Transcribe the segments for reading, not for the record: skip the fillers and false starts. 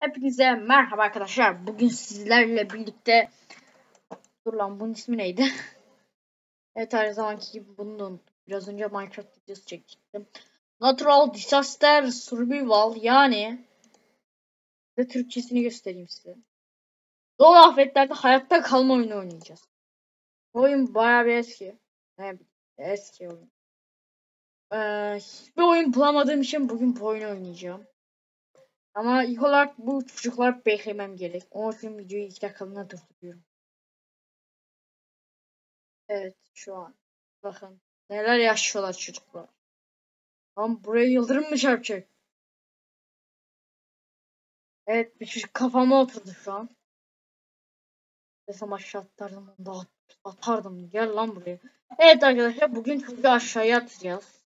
Hepinize merhaba arkadaşlar. Bugün sizlerle birlikte... Dur lan, bunun ismi neydi? Evet, her zamanki gibi bunu da unuttum. Biraz önce Minecraft videosu çektim. Natural Disaster Survival, yani de Türkçesini göstereyim size. Doğal afetlerde hayatta kalma oyunu oynayacağız. Bu oyun bayağı bir eski. Evet, eski oyun. Hiçbir oyun bulamadığım için bugün bu oyunu oynayacağım. Ama ilk olarak bu çocuklar beklemem gerek. Onun için videoyu 2 dakikalığına durduruyorum. Evet, şu an. Bakın neler yaşıyorlar çocuklar. Lan buraya yıldırım mı çarpacak? Evet, bir çocuk kafama oturdu şu an. Desem aşağı atardım onu da atardım. Gel lan buraya. Evet arkadaşlar, bugün çocuğu aşağıya atacağız.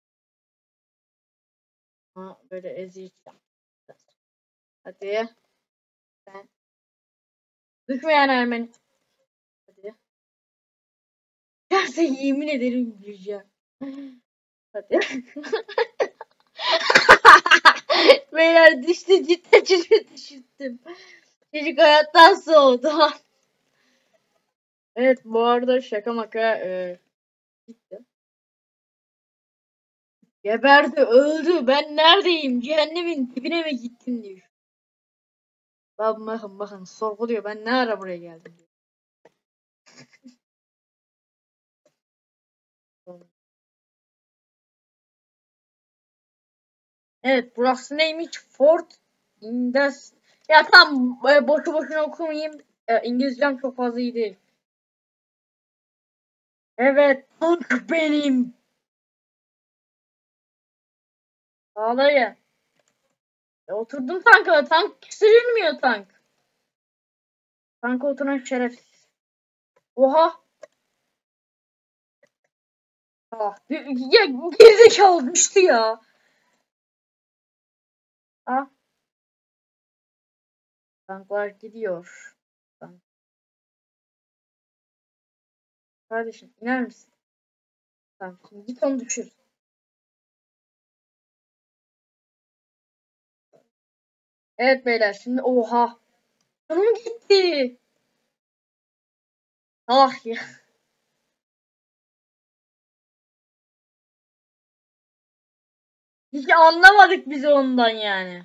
Ha, böyle ezeceğim. Hadi. Ben. Düşmeyen Ermeni. Hadi. Derse yemin ederim güleceğim. Hadi. Beyler düştü, cidden çocuğu düşürdüm. Çocuk hayattan soğudu. Evet, bu arada şaka maka gitti. Geberdi, öldü. Ben neredeyim? Cehennemin dibine mi gittim diyor. Bakın sorguluyor. Ben ne ara buraya geldim diyor. Evet, burası neymiş? Fort Indes. Ya tam boşu boşuna okumayayım. İngilizcem çok fazla iyi değil. Evet, tank benim. Ağlayın. Oturdum tanka. Tank sürülmüyor tank. Tanka oturan şerefsiz. Oha. Ah, ya gerizekalı düştü ya. Ah, tanklar gidiyor. Tank. Kardeşim iner misin? Tamam, şimdi git onu düşür. Evet beyler, şimdi oha. Canım gitti. Ah ya. Hiç anlamadık biz ondan yani.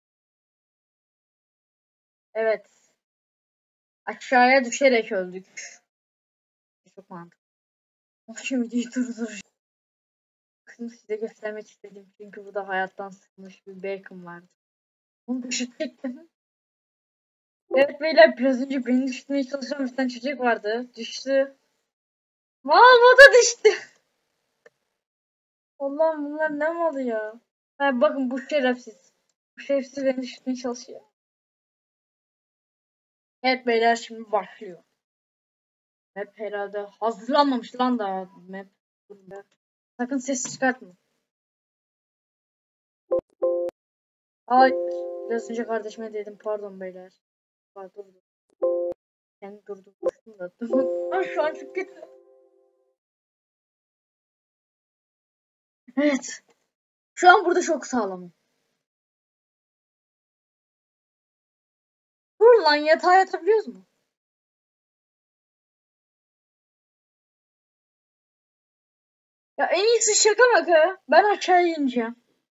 Evet. Aşağıya düşerek öldük. Çok mantıklı. Şimdi videoyu durduracağım. Şunu size göstermek istedim. Çünkü bu da hayattan sıkılmış bir bacon vardı. Bunu düşürecektim. Evet beyler, biraz önce beni düşürmeye çalışan bir tane çocuk vardı. Düştü. Mal, o da düştü. Allah'ım, bunlar ne malı ya. Ha, bakın bu şerefsiz. Bu şerefsiz beni düşürmeye çalışıyor. Evet beyler, şimdi başlıyor. Map herhalde hazırlanmamış lan daha map. Sakın ses çıkartma. Hayır. Biraz önce kardeşime dedim pardon beyler. Pardon. Kendi durdurmuştum da. Ay, şu an çok kötü. Evet. Şu an burada çok sağlamım. Dur lan, yatağa yatabiliyoruz mu? Ya en iyisi şaka maka. Ben aşağıya ineceğim.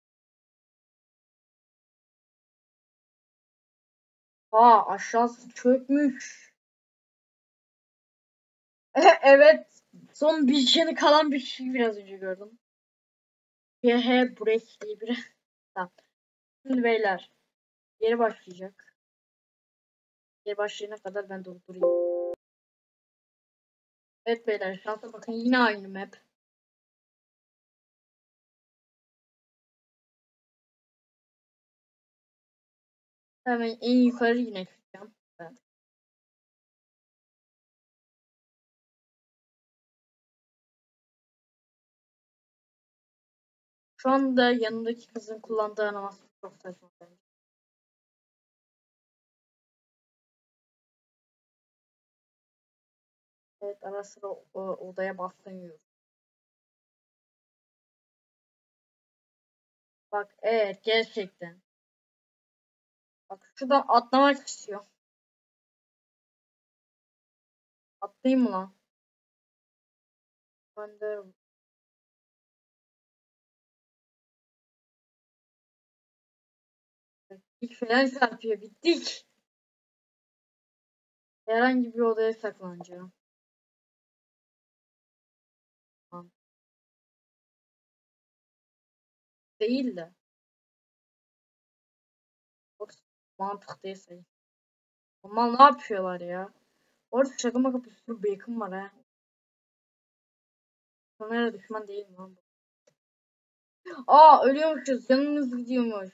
Aa, aşağısı çökmüş. Evet. Son bir canı kalan bir şey biraz önce gördüm. YH break diye bir. Tamam. Şimdi beyler. Geri başlayacak. Geri başlayana kadar ben durdurayım. Evet beyler, şansa bakın, yine aynı map. Hemen en yukarı yine çıkacağım. Ben. Şu anda yanındaki kızın kullandığı animasyon çok saçma bence. Evet, ara sıra odaya bastırıyor. Bak, evet gerçekten. Bak şuradan atlamak istiyor. Atlayayım mı lan? Ben de ilk falan çarpıyor. Bittik. Herhangi bir odaya saklanacağım. Tamam. Değil de. Çok mantık değil sayı. Aman ne yapıyorlar ya? Orada şaka maka bir sürü bacon var ha. Kamera düşman değil mi lan bu? Aa ölüyormuşuz. Canımız gidiyormuş.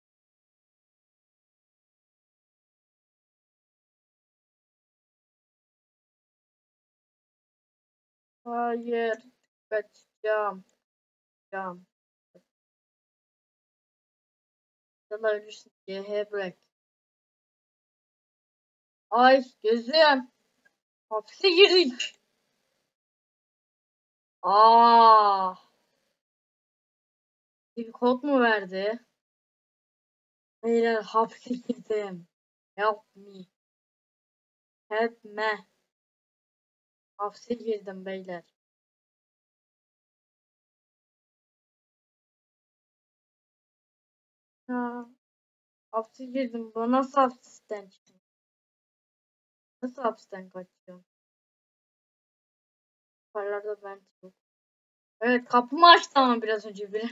Hayır. Kaçacağım. Kaçacağım. Yallah ölürsün diye he bırak. Ay gözüm. Hapse girdik. Aa. Bir kod mu verdi? Beyler hapse girdim. Help me. Help me. Hapse girdim beyler. Ha, hapse girdim. Bu nasıl hapisten çıktım? Nasıl hapisten kaçacağım? Yukarılarda ben yok. Evet kapımı açtı ama biraz önce biri.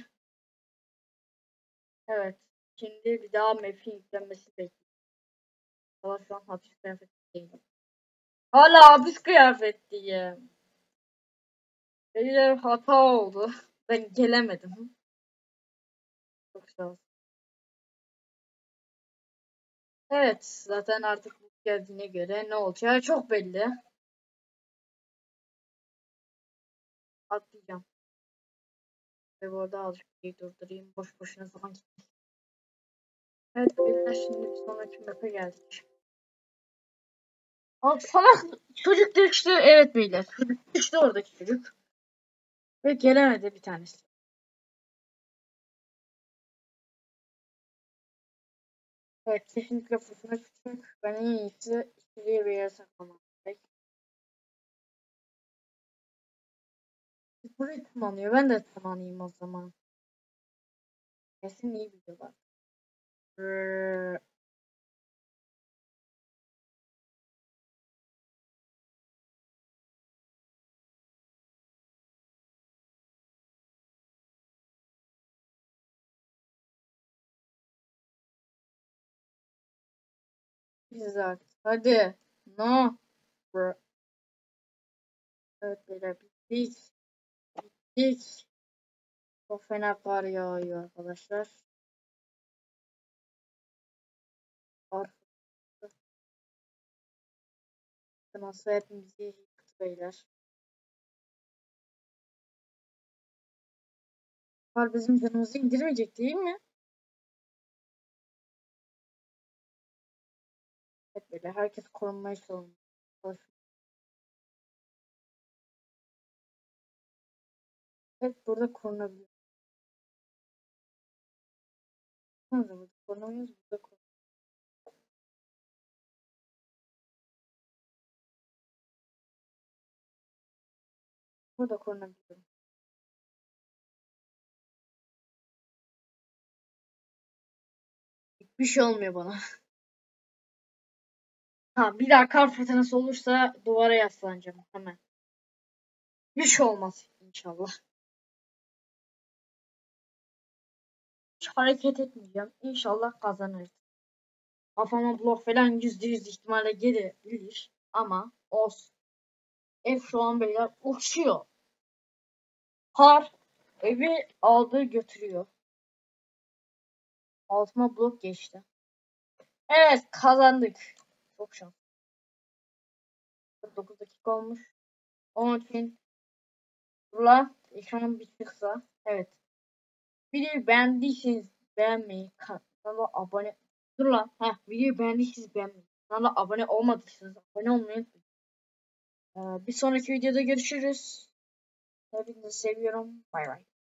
Evet. Şimdi bir daha map'in yüklenmesi bekliyorum. Ama şu an hapis kıyafeti değilim. Hala hapis kıyafetliyim. Beyler hata oldu. Ben gelemedim. Çok sağ ol. Evet zaten artık bu geldiğine göre ne olacağı çok belli. Atlayacağım. Ve bu arada azıcık bir durdurayım. Boş boşuna zaman gitti. Evet beyler şimdi bir sonraki map'e geldik. Abi salak çocuk düştü. Evet beyler. Çocuk düştü oradaki çocuk. Ve gelemedi bir tanesi. Evet kesinlikle fırtına küçük. Ben en iyisi içeriye bir yere saklamam gerek. Burayı tırmanıyor. Ben de tırmanayım o zaman. Kesin iyi biliyorlar. Güzel. Hadi. No. Evet beyler bittik. Bittik. Çok fena kar yağıyor arkadaşlar. Kar fırtınası hepimizi yıktı beyler. Kar bizim canımızı indirmeyecek değil mi? Evet beyler herkes korunmaya çalışıyor. Evet burada korunabiliyor. Burada korunamıyoruz. Burada korunabiliyoruz. Burada korunabiliyorum. Bir şey olmuyor bana. Ha bir daha kar fırtınası olursa duvara yaslanacağım hemen. Bir şey olmaz inşallah. Hiç hareket etmeyeceğim. İnşallah kazanırız. Kafama blok falan %100 ihtimalle gelebilir. Ama olsun. Ev şu an beyler uçuyor. Kar evi aldı götürüyor. Altıma blok geçti. Evet kazandık. Çok şans. 9 dakika olmuş. Onun için dur ekranım bir çıksa. Evet. Videoyu beğendiyseniz beğenmeyi, kanala abone. Dur lan. Videoyu beğendiyseniz beğenmeyi. Kanala abone olmadıysanız abone olmayı unutmayın. Bir sonraki videoda görüşürüz. Hepinizi seviyorum. Bay bay.